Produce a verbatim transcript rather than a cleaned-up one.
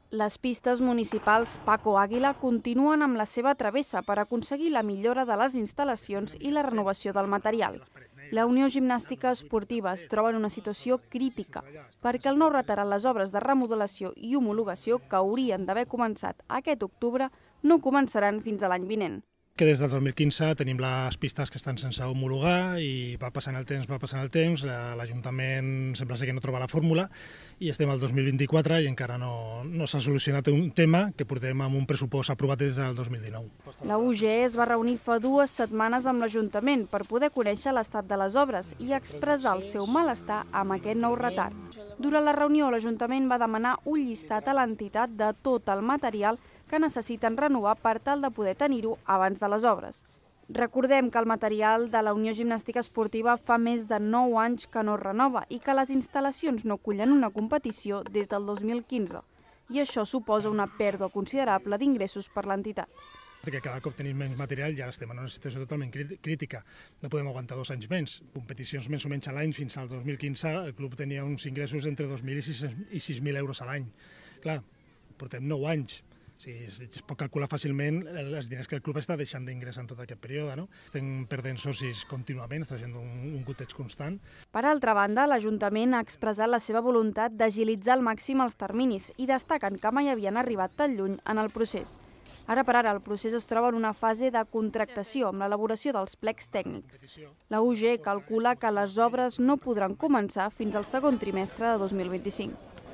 Les pistes municipals Paco Àguila continuen amb la seva travessa per aconseguir la millora de les instal·lacions i la renovació del material. La Unió Gimnàstica Esportiva es troba en una situació crítica perquè el nou retard en les obres de remodelació i homologació que haurien d'haver començat aquest octubre no començaran fins a l'any vinent. Que des del dos mil quinze tenim les pistes que estan sense homologar i va passant el temps, va passant el temps, l'Ajuntament sembla ser que no troba la fórmula i estem al dos mil vint-i-quatre i encara no, no s'ha solucionat un tema que portem amb un pressupost aprovat des del dos mil dinou. La U G E es va reunir fa dues setmanes amb l'Ajuntament per poder conèixer l'estat de les obres i expressar el seu malestar amb aquest nou retard. Durant la reunió, l'Ajuntament va demanar un llistat a l'entitat de tot el material que necessiten renovar per tal de poder tenir-ho abans de les obres. Recordem que el material de la Unió Gimnàstica Esportiva fa més de nou anys que no es renova i que les instal·lacions no acullen una competició des del dos mil quinze. I això suposa una pèrdua considerable d'ingressos per l'entitat. Que cada cop tenim menys material i ara estem en una situació totalment crítica. No podem aguantar dos anys menys. Competicions més o menys a l'any fins al dos mil quinze el club tenia uns ingressos entre dos mil i sis mil euros a l'any. Clar, portem nou anys. O sigui, es pot calcular fàcilment els diners que el club està deixant d'ingressar en tot aquest període. No? Estem perdent socis contínuament, està sent un, un goteig constant. Per altra banda, l'Ajuntament ha expressat la seva voluntat d'agilitzar al màxim els terminis i destaquen que mai havien arribat tan lluny en el procés. Ara per ara el procés es troba en una fase de contractació amb l'elaboració dels plecs tècnics. La U G E calcula que les obres no podran començar fins al segon trimestre de dos mil vint-i-cinc.